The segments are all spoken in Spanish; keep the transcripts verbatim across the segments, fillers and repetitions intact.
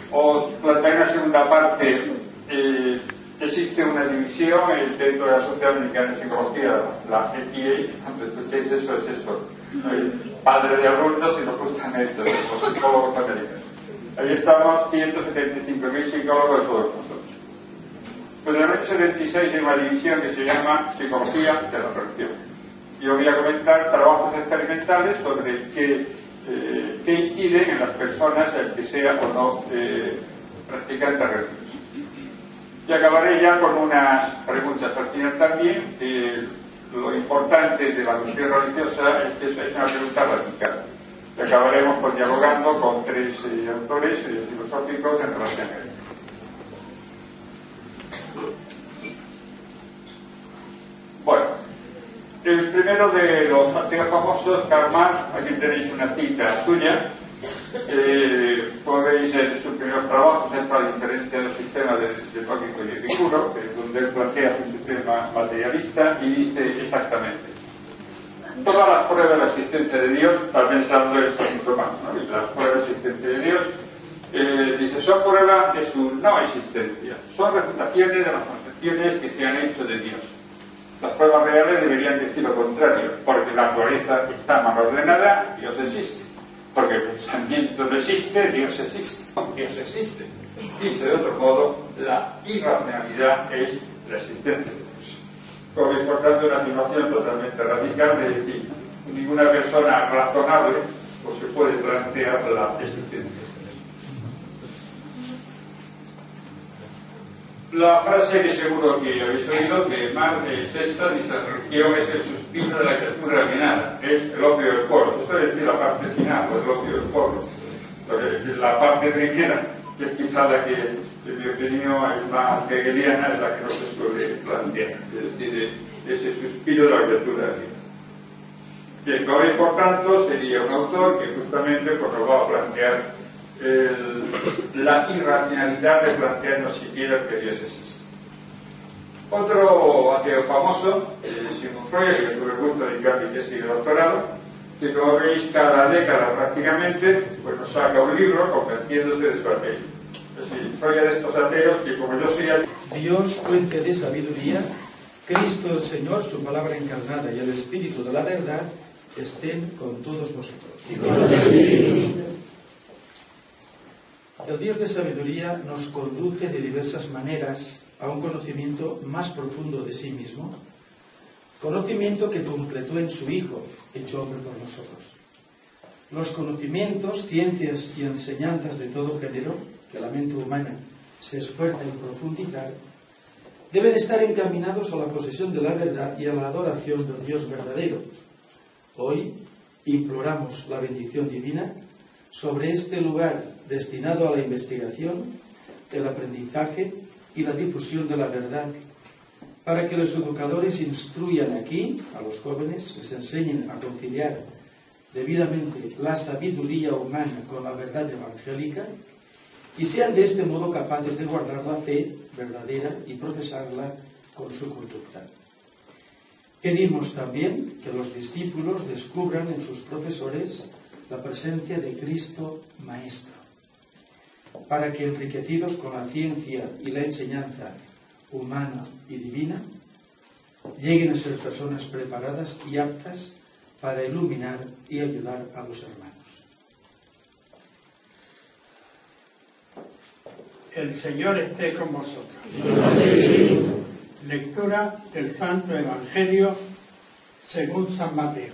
os plantearé una segunda parte. Eh, existe una división dentro de la Sociedad Dominicana de Psicología, la E T A, cuando escuchéis eso es eso, eh, padre de alumnos y nos gustan estos, los psicólogos americanos. Ahí estamos ciento setenta y cinco mil psicólogos de todo el mundo. Pero en el año setenta y seis hay una división que se llama Psicología de la Religión. Yo voy a comentar trabajos experimentales sobre qué, eh, qué inciden en las personas el que sea o no eh, practicante religioso. Y acabaré ya con unas preguntas al final también. Eh, lo importante de la cuestión religiosa es que es una pregunta radical. Y acabaremos con, dialogando con tres eh, autores eh, filosóficos en relación a ello. Bueno, el primero de los ateos famosos, Karl Marx, aquí tenéis una cita suya. Eh, podéis en sus primeros trabajos entra la diferencia de los sistemas de, de lógico y epicuro, que es donde él plantea su sistema materialista y dice exactamente: todas las pruebas de la existencia de Dios, está pensando el segundo más, ¿no? Y las pruebas de la existencia de Dios, eh, dice, son pruebas de su no existencia, son refutaciones de las concepciones que se han hecho de Dios. Las pruebas reales deberían decir lo contrario, porque la naturaleza está mal ordenada, Dios existe. Porque el pensamiento no existe, Dios existe. Dios existe. Dicho de otro modo, la irracionalidad es la existencia de Dios. Como es por tanto una afirmación totalmente radical de decir, ninguna persona razonable pues, se puede plantear la existencia de Dios. La frase que seguro que habéis oído, que Marx es esta, dice, la religión es el suspiro de la criatura alienada, es el opio del pueblo. Esto es decir, la parte final, o el opio del pueblo. La parte primera, que es quizá la que, en mi opinión, es más hegeliana, es la que no se suele plantear, es decir, ese suspiro de la criatura alienada. Bien, como veis, por tanto, sería un autor que justamente pues, nos va a plantear El, la irracionalidad de plantearnos siquiera que Dios existe. Otro ateo famoso, eh, Sigmund Freud, que tuve el gusto de dedicar mi tesis de doctorado, que como veis cada década prácticamente pues nos saca un libro convenciéndose de su ateísmo. Es decir, soy de estos ateos que como yo soy ateo... Dios, fuente de sabiduría, Cristo el Señor, su palabra encarnada y el Espíritu de la verdad estén con todos vosotros. Y con el Espíritu. El Dios de sabiduría nos conduce de diversas maneras a un conocimiento más profundo de sí mismo, conocimiento que completó en su Hijo, hecho hombre por nosotros. Los conocimientos, ciencias y enseñanzas de todo género, que la mente humana se esfuerza en profundizar, deben estar encaminados a la posesión de la verdad y a la adoración del Dios verdadero. Hoy imploramos la bendición divina sobre este lugar destinado a la investigación, el aprendizaje y la difusión de la verdad, para que los educadores instruyan aquí a los jóvenes, les enseñen a conciliar debidamente la sabiduría humana con la verdad evangélica y sean de este modo capaces de guardar la fe verdadera y profesarla con su conducta. Pedimos también que los discípulos descubran en sus profesores la presencia de Cristo Maestro, para que, enriquecidos con la ciencia y la enseñanza humana y divina, lleguen a ser personas preparadas y aptas para iluminar y ayudar a los hermanos. El Señor esté con vosotros. Lectura del Santo Evangelio según San Mateo.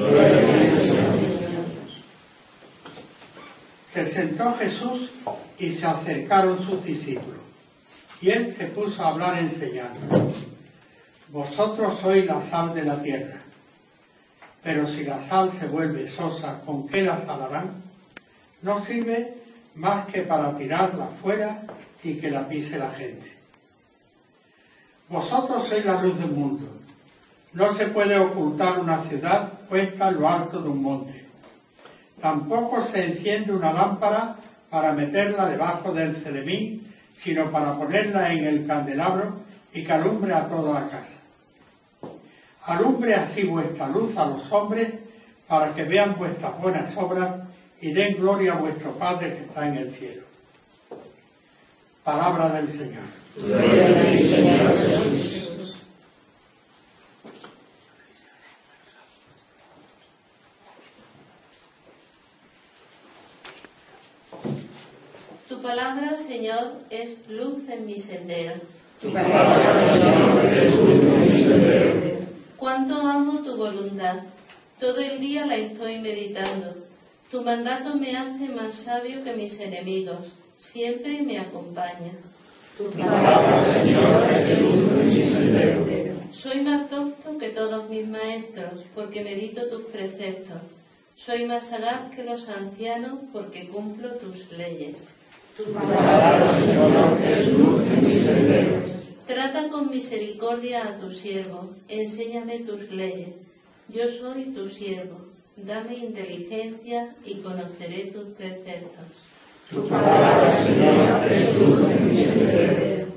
Se sentó Jesús y se acercaron sus discípulos, y él se puso a hablar enseñando. Vosotros sois la sal de la tierra, pero si la sal se vuelve sosa, ¿con qué la salarán? No sirve más que para tirarla fuera y que la pise la gente. Vosotros sois la luz del mundo. No se puede ocultar una ciudad puesta en lo alto de un monte. Tampoco se enciende una lámpara para meterla debajo del celemín, sino para ponerla en el candelabro y que alumbre a toda la casa. Alumbre así vuestra luz a los hombres, para que vean vuestras buenas obras y den gloria a vuestro Padre que está en el cielo. Palabra del Señor. Gloria a ti, Señor Jesús. Tu palabra, Señor, es luz en mi sendero. Tu palabra, Señor, es luz en mi sendero. Cuánto amo tu voluntad. Todo el día la estoy meditando. Tu mandato me hace más sabio que mis enemigos. Siempre me acompaña. Tu palabra, Señor, es luz en mi sendero. Soy más docto que todos mis maestros, porque medito tus preceptos. Soy más sagaz que los ancianos, porque cumplo tus leyes. Tu palabra, Señor, es luz en mi sendero. Trata con misericordia a tu siervo, enséñame tus leyes. Yo soy tu siervo, dame inteligencia y conoceré tus preceptos. Tu palabra, Señor, es luz en mi sendero.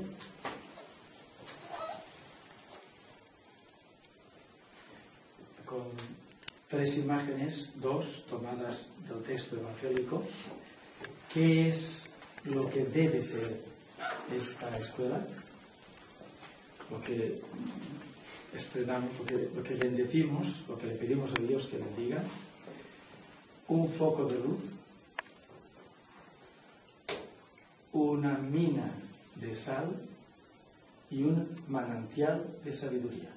Con tres imágenes, dos tomadas del texto evangélico, ¿qué es lo que debe ser esta escuela? Lo que estrenamos, lo que, lo que bendecimos, lo que le pedimos a Dios que bendiga, un foco de luz, una mina de sal y un manantial de sabiduría.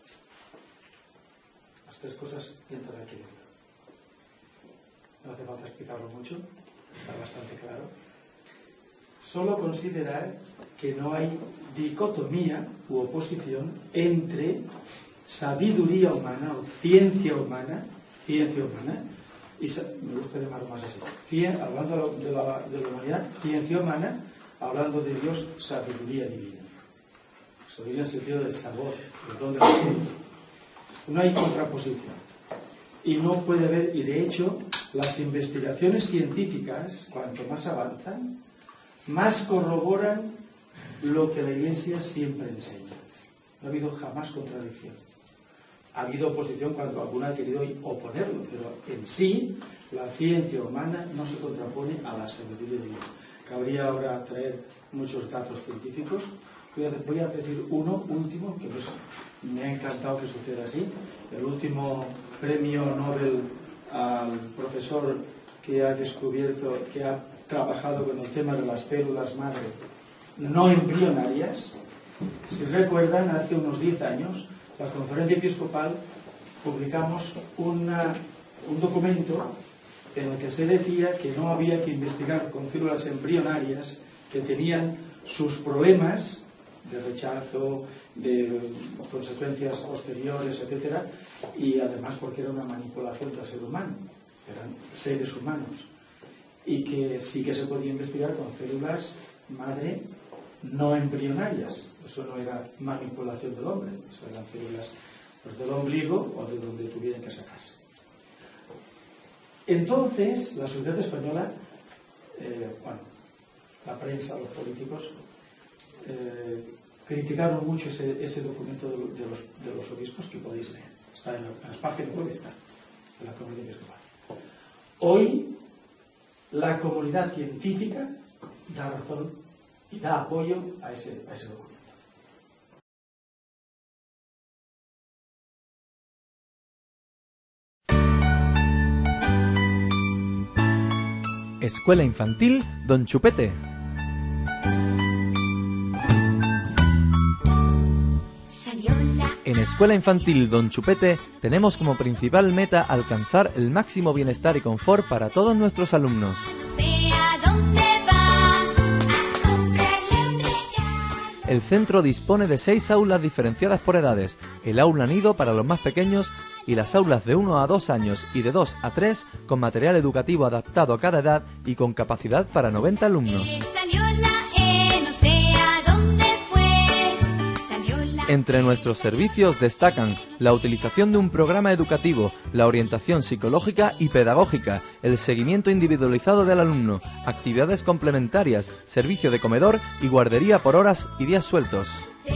Las tres cosas entran aquí dentro. No hace falta explicarlo mucho, está bastante claro. Solo considerar que no hay dicotomía u oposición entre sabiduría humana o ciencia humana, ciencia humana, y me gusta llamarlo más así, Cien, hablando de la, de la humanidad, ciencia humana, hablando de Dios, sabiduría divina. Sabiduría en el sentido del sabor, del don del espíritu. No hay contraposición. Y no puede haber, y de hecho, las investigaciones científicas, cuanto más avanzan, más corroboran lo que la Iglesia siempre enseña. No ha habido jamás contradicción. Ha habido oposición cuando alguna ha querido oponerlo, pero en sí la ciencia humana no se contrapone a la sabiduría divina. Cabría ahora traer muchos datos científicos. Voy a, voy a decir uno último, que pues, me ha encantado que suceda así. El último premio Nobel al profesor que ha descubierto, que ha trabajado con el tema de las células madre no embrionarias. Si recuerdan, hace unos diez años, la Conferencia Episcopal publicamos una, un documento en el que se decía que no había que investigar con células embrionarias que tenían sus problemas de rechazo, de consecuencias posteriores, etcétera, y además porque era una manipulación del ser humano, eran seres humanos, y que sí que se podía investigar con células madre no embrionarias. Eso no era manipulación del hombre, eso eran células pues, del ombligo o de donde tuvieran que sacarse. Entonces, la sociedad española, eh, bueno, la prensa, los políticos, eh, criticaron mucho ese, ese documento de, de, los, de los obispos, que podéis leer. Está en, la, en las páginas web, está en la Conferencia Episcopal. Hoy, la comunidad científica da razón y da apoyo a ese, a ese documento. Escuela Infantil Don Chupete. En Escuela Infantil Don Chupete tenemos como principal meta alcanzar el máximo bienestar y confort para todos nuestros alumnos. El centro dispone de seis aulas diferenciadas por edades, el aula nido para los más pequeños y las aulas de uno a dos años y de dos a tres con material educativo adaptado a cada edad y con capacidad para noventa alumnos. Entre nuestros servicios destacan la utilización de un programa educativo, la orientación psicológica y pedagógica, el seguimiento individualizado del alumno, actividades complementarias, servicio de comedor y guardería por horas y días sueltos.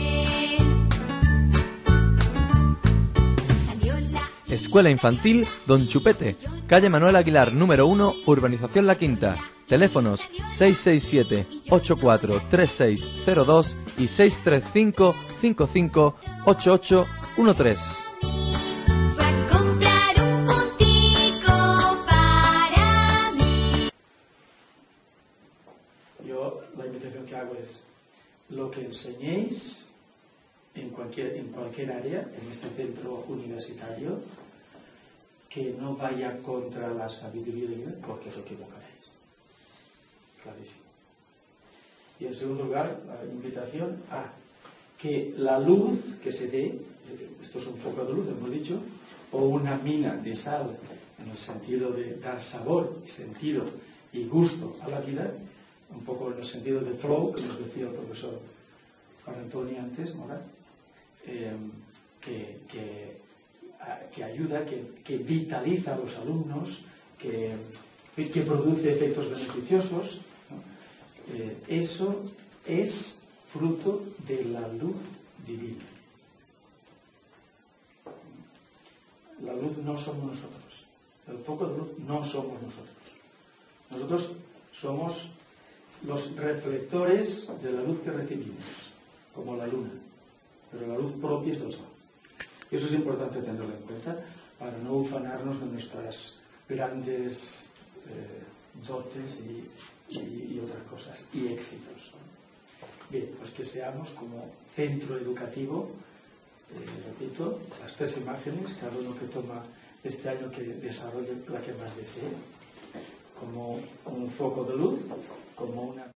Escuela Infantil Don Chupete, calle Manuel Aguilar número uno, Urbanización La Quinta. Teléfonos seis seis siete, ocho cuatro tres seis cero dos y seis tres cinco cinco cinco ocho ocho uno tres. Fue a comprar un puntico para mí. Yo la invitación que hago es lo que enseñéis en cualquier, en cualquier área, en este centro universitario, que no vaya contra la sabiduría de Dios, porque os equivocaréis. Clarísimo. Y en segundo lugar, la invitación a que la luz que se dé, esto es un foco de luz, hemos dicho, o una mina de sal, en el sentido de dar sabor y sentido y gusto a la vida, un poco en el sentido de flow, que nos decía el profesor Juan Antonio antes, ¿no? eh, que, que, que ayuda, que, que vitaliza a los alumnos, que, que produce efectos beneficiosos, ¿no? Eh, eso es fruto de la luz divina. La luz no somos nosotros. El foco de luz no somos nosotros. Nosotros somos los reflectores de la luz que recibimos, como la luna, pero la luz propia es del sol. Y eso es importante tenerlo en cuenta para no ufanarnos de nuestras grandes eh, dotes y, y, y otras cosas, y éxitos. Bien, pues que seamos como centro educativo, eh, repito, las tres imágenes, cada uno que toma este año que desarrolle la que más desee, como un foco de luz, como una